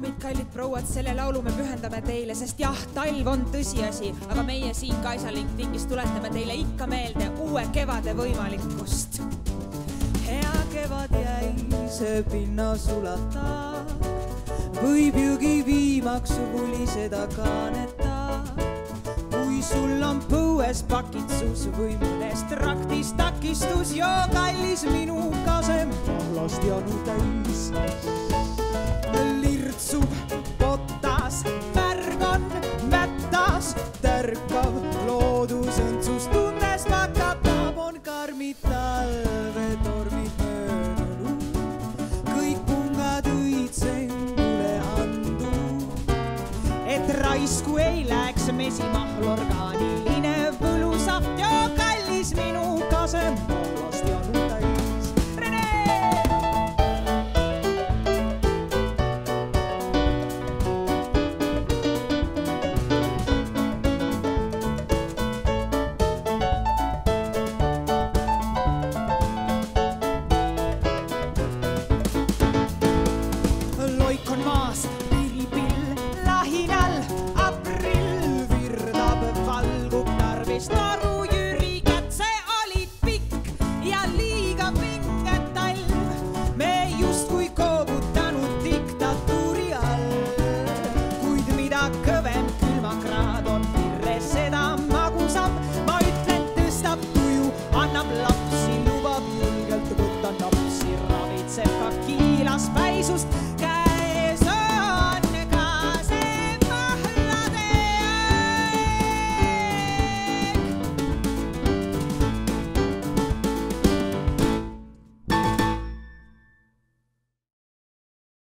daamid, kallid prouad, selle laulu me pühendame teile, sest jah, talv on tõsiasi, aga meie siin Kaisalink Tingis tuletame teile ikka meelde uue kevade võimalikkust. Hea kevad jäi, see pinna sulata, võib jugi viimaksu puliseda kaaneta. Kui sul on põues pakitsus või mõnest traktis takistus, joo kallis minu kasem mahlast janu täis. Lirtsub potas, värg on mätas, tärkav loodus õndsus tundes vakatab, on karmid talvetormid möödunud. Kõik pungad õitsen mulle andu, et raisku ei läheks mesimahl orgaaniline võlusaft ja kallis minu kasem.